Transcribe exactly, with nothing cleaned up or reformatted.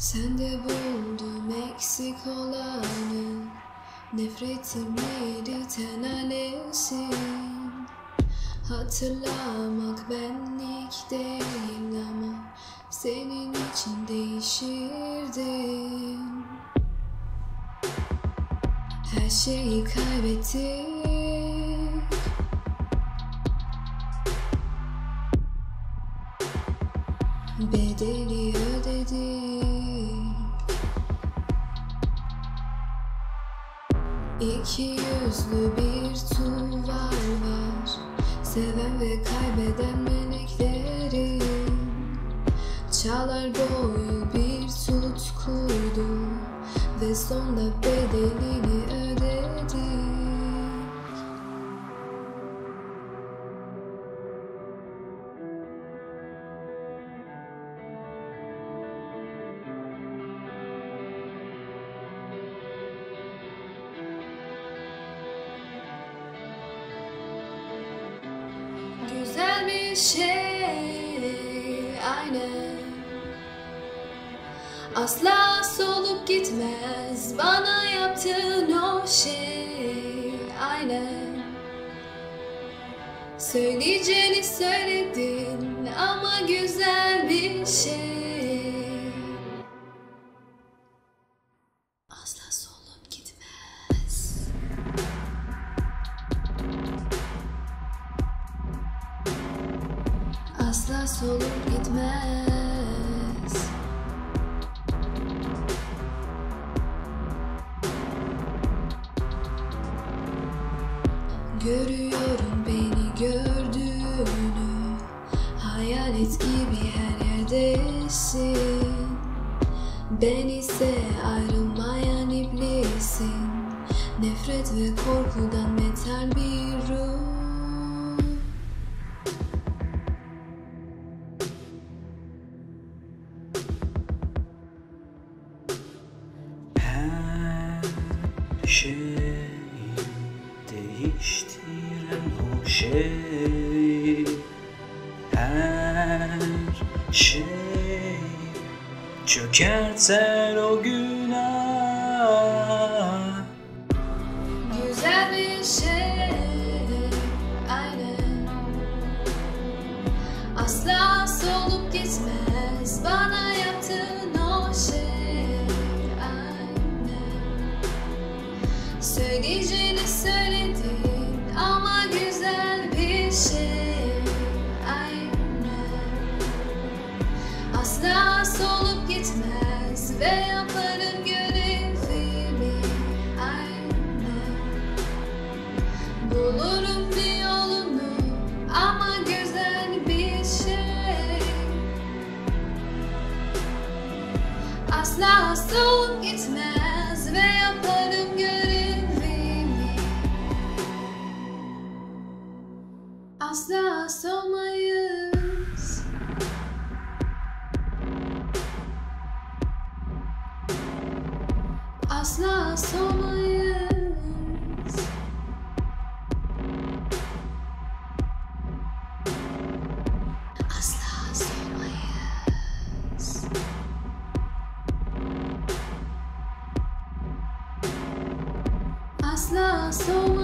Sen de buldum eksik olanı, nefretimi eriten alevsin. Hatırlamak benlik değil ama senin için değişirdim. Her şeyi kaybettik, bedeli ödedik. İki yüzlü bir tuval var, seven ve kaybeden meleklerin. Çağlar boyu bir tutkuydu ve sonunda bedelini ödedik. Güzel bir şey, aynen. Asla solup gitmez bana yaptığın o şey, aynen. Söyleyeceğini söyledin ama güzel bir şey. Asla solup gitmez. Asla solup gitmez. Görüyorum beni gördüğünü, hayalet gibi her yerdesin. Ben ise ayrılmayan iblisim, nefret ve korkudan metal bir ruh. Şeyi değiştiren o şey, her şey çökerten o günah. Güzel bir şey, aynen. Asla solup gitmez bana yaptığın o şey, aynen. Söyleyeceğini söyledin ama güzel bir şey, aynen. Asla solup gitmez ve yaparım görevimi, aynen. Bulurum bir yolunu ama güzel bir şey. Asla solup gitmez ve yaparım görevimi. Asla solmayız. Asla solmayız. Asla solmayız. Asla solmayız.